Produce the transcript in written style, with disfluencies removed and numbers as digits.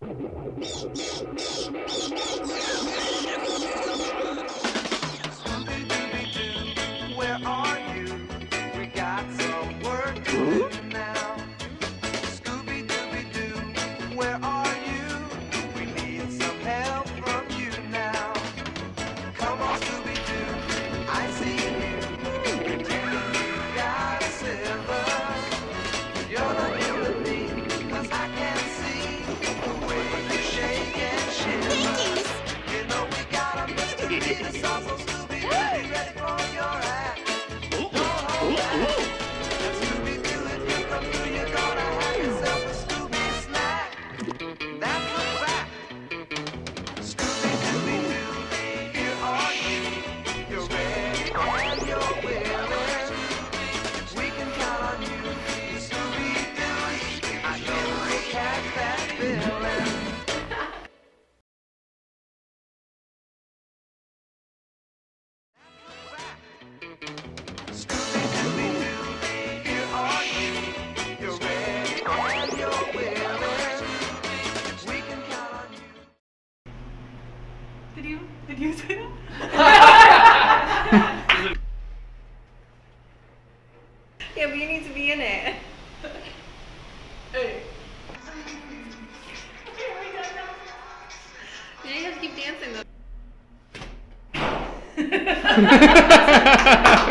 Scooby-Dooby-Doo, where are you? We got some work to do now. Scooby-Dooby-Doo, where are you? We need some help from you now. Come on, Scooby-Doo, I see you. Pretending you got a silver. You're not human being, 'cause I can see the way you shake and shiver. You know we got a mystery to solve, so Scooby, be ready for your act. Don't hold back. If Scooby-Doo, if you come through, you're gonna have yourself a Scooby snack. That's a fact. Scooby-Dooby-Doo, here are you. You're ready and you're willing. We can count on you, Scooby-Doo. I know you'll catch that feeling. Scooby-Dooby-Doo, here are you. You're ready and you're willing. We can count on you. Did you say that? Yeah, but you need to be in it. Hey. Yeah, you have to keep dancing though.